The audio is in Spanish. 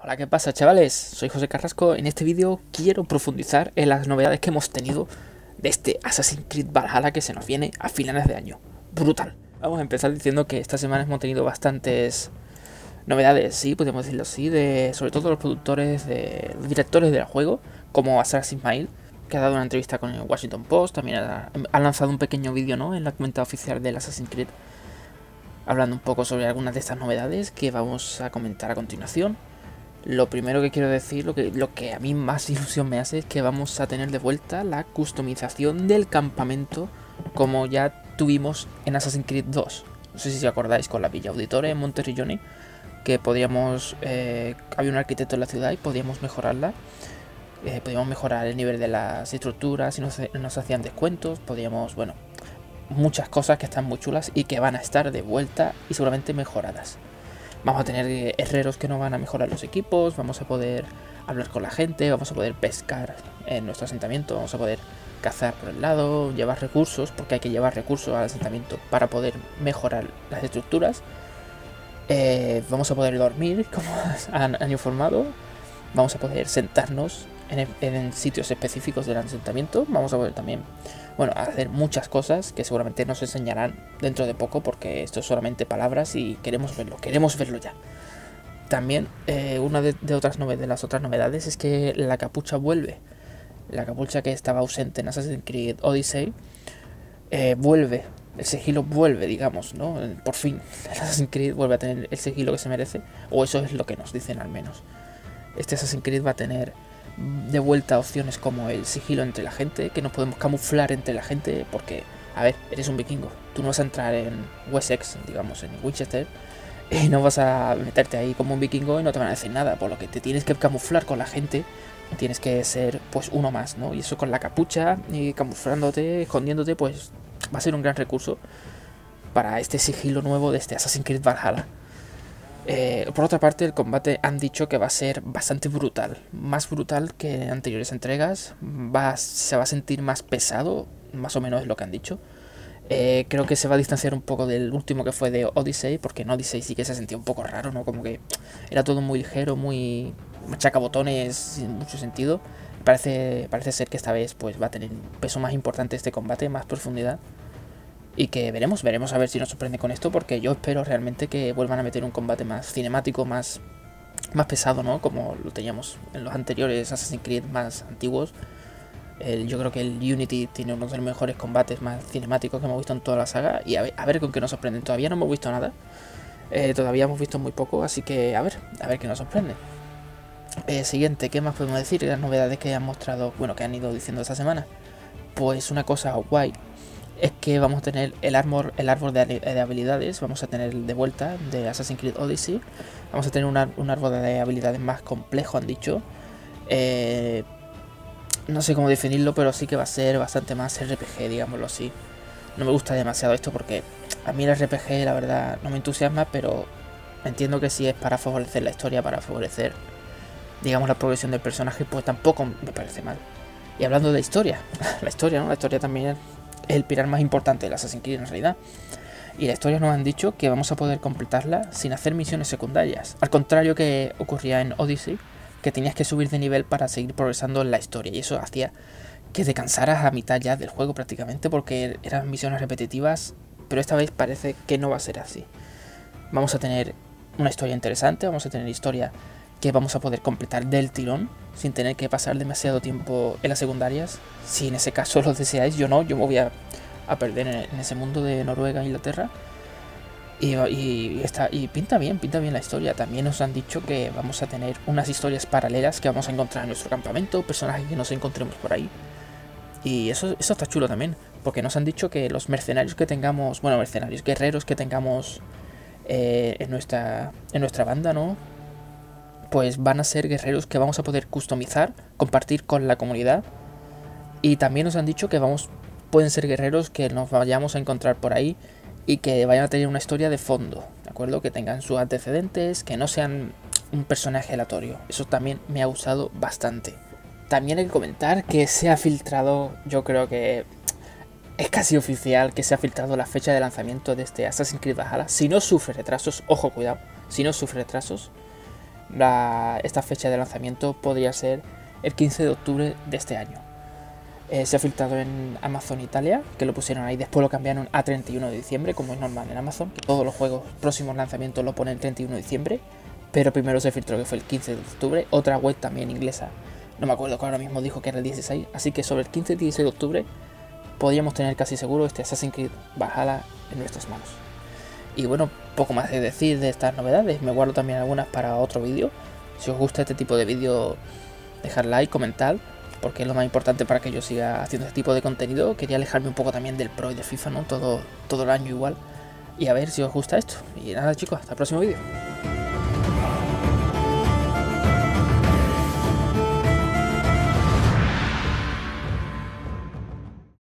Hola, ¿qué pasa, chavales? Soy José Carrasco. En este vídeo quiero profundizar en las novedades que hemos tenido de este Assassin's Creed Valhalla que se nos viene a finales de año. Brutal. Vamos a empezar diciendo que esta semana hemos tenido bastantes novedades, sí, podemos decirlo así, sobre todo los productores, los directores del juego, como Asrar Ismail, que ha dado una entrevista con el Washington Post, también ha lanzado un pequeño vídeo, ¿no?, en la cuenta oficial del Assassin's Creed, hablando un poco sobre algunas de estas novedades que vamos a comentar a continuación. Lo primero que quiero decir, lo que a mí más ilusión me hace, es que vamos a tener de vuelta la customización del campamento como ya tuvimos en Assassin's Creed 2. No sé si os acordáis, con la Villa Auditore en Monteriggioni, que podíamos... había un arquitecto en la ciudad y podíamos mejorarla. Podíamos mejorar el nivel de las estructuras, y nos hacían descuentos, podíamos, bueno, muchas cosas que están muy chulas y que van a estar de vuelta y seguramente mejoradas. Vamos a tener herreros que nos van a mejorar los equipos, vamos a poder hablar con la gente, vamos a poder pescar en nuestro asentamiento, vamos a poder cazar por el lado, llevar recursos, porque hay que llevar recursos al asentamiento para poder mejorar las estructuras. Vamos a poder dormir, como han informado, vamos a poder sentarnos en sitios específicos del asentamiento, vamos a poder también, bueno, hacer muchas cosas que seguramente nos enseñarán dentro de poco, porque esto es solamente palabras y queremos verlo ya. También una de las otras novedades es que la capucha vuelve. La capucha que estaba ausente en Assassin's Creed Odyssey vuelve. El sigilo vuelve, digamos, ¿no? Por fin, Assassin's Creed vuelve a tener el sigilo que se merece, o eso es lo que nos dicen al menos. Este Assassin's Creed va a tener de vuelta opciones como el sigilo entre la gente, que nos podemos camuflar entre la gente, porque, a ver, eres un vikingo, tú no vas a entrar en Wessex, digamos, en Winchester, y no vas a meterte ahí como un vikingo y no te van a decir nada, por lo que te tienes que camuflar con la gente, tienes que ser, pues, uno más, ¿no? Y eso con la capucha y camuflándote, escondiéndote, pues va a ser un gran recurso para este sigilo nuevo de este Assassin's Creed Valhalla. Por otra parte, el combate han dicho que va a ser bastante brutal, más brutal que en anteriores entregas, se va a sentir más pesado, más o menos es lo que han dicho. Creo que se va a distanciar un poco del último que fue de Odyssey, porque en Odyssey sí que se sentía un poco raro, ¿no? Como que era todo muy ligero, muy machacabotones, sin mucho sentido. Parece ser que esta vez pues va a tener un peso más importante este combate, más profundidad. Y que veremos a ver si nos sorprende con esto, porque yo espero realmente que vuelvan a meter un combate más cinemático, más pesado, ¿no? Como lo teníamos en los anteriores Assassin's Creed más antiguos. Yo creo que el Unity tiene uno de los mejores combates más cinemáticos que hemos visto en toda la saga. Y a ver con qué nos sorprenden. Todavía no hemos visto nada. Todavía hemos visto muy poco, así que a ver qué nos sorprende. Siguiente, ¿qué más podemos decir? Las novedades que han mostrado, bueno, que han ido diciendo esta semana. Pues una cosa guay es que vamos a tener el árbol de habilidades, vamos a tener de vuelta de Assassin's Creed Odyssey. Vamos a tener un árbol de habilidades más complejo, han dicho. No sé cómo definirlo, pero sí que va a ser bastante más RPG, digámoslo así. No me gusta demasiado esto porque a mí el RPG, la verdad, no me entusiasma, pero entiendo que si es para favorecer la historia, para favorecer, digamos, la progresión del personaje, pues tampoco me parece mal. Y hablando de historia, la historia, ¿no? La historia también es el pilar más importante del Assassin's Creed en realidad. Y la historia nos han dicho que vamos a poder completarla sin hacer misiones secundarias. Al contrario que ocurría en Odyssey, que tenías que subir de nivel para seguir progresando en la historia. Y eso hacía que te cansaras a mitad ya del juego prácticamente, porque eran misiones repetitivas. Pero esta vez parece que no va a ser así. Vamos a tener una historia interesante, vamos a tener historia que vamos a poder completar del tirón, sin tener que pasar demasiado tiempo en las secundarias. Si en ese caso lo deseáis, yo me voy a perder en ese mundo de Noruega e Inglaterra. Y pinta bien la historia. También nos han dicho que vamos a tener unas historias paralelas que vamos a encontrar en nuestro campamento, personajes que nos encontremos por ahí. Y eso está chulo también, porque nos han dicho que los mercenarios que tengamos, bueno, guerreros que tengamos en nuestra banda, ¿no?, pues van a ser guerreros que vamos a poder customizar, compartir con la comunidad. Y también nos han dicho que pueden ser guerreros que nos vayamos a encontrar por ahí y que vayan a tener una historia de fondo, ¿de acuerdo? Que tengan sus antecedentes, que no sean un personaje aleatorio. Eso también me ha gustado bastante. También hay que comentar que se ha filtrado, yo creo que es casi oficial, que se ha filtrado la fecha de lanzamiento de este Assassin's Creed Valhalla. Si no sufre retrasos, ojo, cuidado, si no sufre retrasos, esta fecha de lanzamiento podría ser el 15 de octubre de este año. Se ha filtrado en Amazon Italia, que lo pusieron ahí, después lo cambiaron a 31 de diciembre, como es normal en Amazon, que todos los juegos próximos lanzamientos lo ponen 31 de diciembre, pero primero se filtró que fue el 15 de octubre. Otra web también inglesa, no me acuerdo que ahora mismo, dijo que era el 16, así que sobre el 15 y 16 de octubre podríamos tener casi seguro este Assassin's Creed Valhalla en nuestras manos. Y bueno, poco más de decir de estas novedades, me guardo también algunas para otro vídeo. Si os gusta este tipo de vídeo, dejad like, comentad, porque es lo más importante para que yo siga haciendo este tipo de contenido. Quería alejarme un poco también del Pro y de FIFA, ¿no? Todo el año igual. Y a ver si os gusta esto. Y nada, chicos, hasta el próximo vídeo.